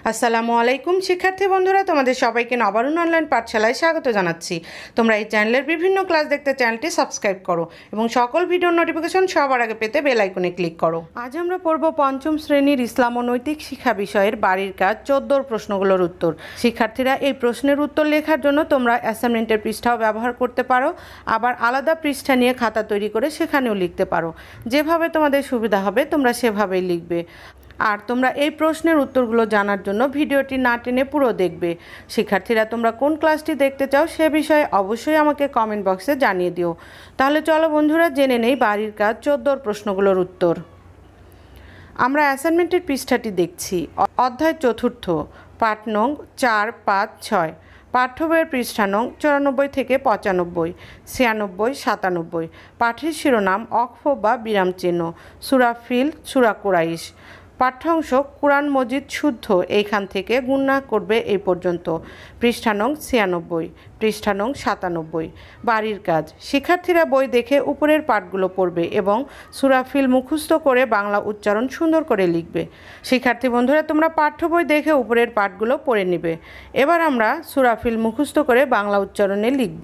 আসসালামু আলাইকুম শিক্ষার্থী বন্ধুরা, তোমাদের সবাইকে নবারুণ অনলাইন পাঠশালায় স্বাগত জানাচ্ছি। তোমরা এই চ্যানেলের বিভিন্ন ক্লাস দেখতে চ্যানেলটি সাবস্ক্রাইব করো এবং সকল ভিডিওর নোটিফিকেশন সবার আগে পেতে বেল আইকনে ক্লিক করো। আজ আমরা পড়ব পঞ্চম শ্রেণীর ইসলাম ও নৈতিক শিক্ষা বিষয়ের বাড়ির কাজ 14 প্রশ্নগুলোর উত্তর। শিক্ষার্থীরা এই প্রশ্নের উত্তর লেখার জন্য তোমরা অ্যাসাইনমেন্টের পৃষ্ঠাও ব্যবহার করতে পারো, আবার আলাদা পৃষ্ঠা নিয়ে খাতা তৈরি করে সেখানেও লিখতে পারো। যেভাবে তোমাদের সুবিধা হবে তোমরা সেভাবেই লিখবে। আর তোমরা এই প্রশ্নের উত্তরগুলো জানার জন্য ভিডিওটি না টেনে পুরো দেখবে। শিক্ষার্থীরা তোমরা কোন ক্লাসটি দেখতে চাও সে বিষয়ে অবশ্যই আমাকে কমেন্ট বক্সে জানিয়ে দিও। তাহলে চলো বন্ধুরা জেনে নেই বাড়ির কাজ 14 প্রশ্নগুলোর উত্তর। আমরা অ্যাসাইনমেন্টের পৃষ্ঠাটি দেখছি। অধ্যায় চতুর্থ, পাঠ নং 4, 5, 6। পাঠ্য বইয়ের পৃষ্ঠা নং 94 থেকে 95, 96, 97। পাঠের শিরোনাম অক্ষ বা বিরাম চিহ্ন, সূরা ফিল, সূরা কুরাইশ। পাঠ্যাংশ কুরআন মজিদ শুদ্ধ, এইখান থেকে গুণনা করবে এই পর্যন্ত। পৃষ্ঠা নং 96, পৃষ্ঠা নং 97। বাড়ির কাজ, শিক্ষার্থীরা বই দেখে উপরের পাঠগুলো পড়বে এবং সূরা ফিল মুখস্থ করে বাংলা উচ্চারণ সুন্দর করে লিখবে। শিক্ষার্থী বন্ধুরা তোমরা পাঠ্য বই দেখে উপরের পাঠগুলো পড়ে নিবে। এবার আমরা সূরা ফিল মুখস্থ করে বাংলা উচ্চারণে লিখব।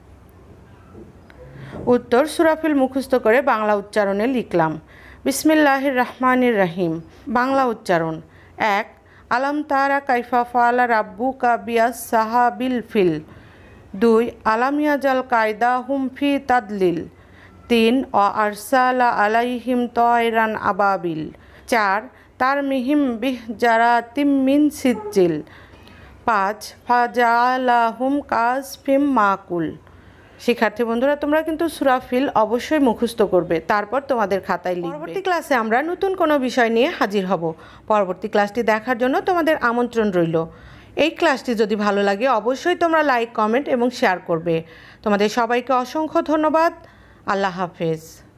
উত্তর, সূরা ফিল মুখস্থ করে বাংলা উচ্চারণে লিখলাম। বিসমিল্লাহির রহমানির রহিম। বাংলা উচ্চারণ: 1. আলাম তারা কাইফা ফাআলা রাব্বুকা বিআসহাবিল ফিল। 2. আলাম ইয়াজাল কায়দাহুম ফি তাদলিল। 3. আরসালা আলাইহিম তায়রান আবাবিল। 4. তারমিহিম বিহিজারাতিম মিন সিজ্জিল। 5. ফাজালাহুম কাসফিম মাকুল। শিক্ষার্থী বন্ধুরা তোমরা কিন্তু সূরা ফিল অবশ্যই মুখস্থ করবে, তারপর তোমাদের খাতায় লিখবে। পরবর্তী ক্লাসে আমরা নতুন কোনো বিষয় নিয়ে হাজির হব। পরবর্তী ক্লাসটি দেখার জন্য তোমাদের আমন্ত্রণ রইল। এই ক্লাসটি যদি ভালো লাগে অবশ্যই তোমরা লাইক, কমেন্ট এবং শেয়ার করবে। তোমাদের সবাইকে অসংখ্য ধন্যবাদ। আল্লাহ হাফেজ।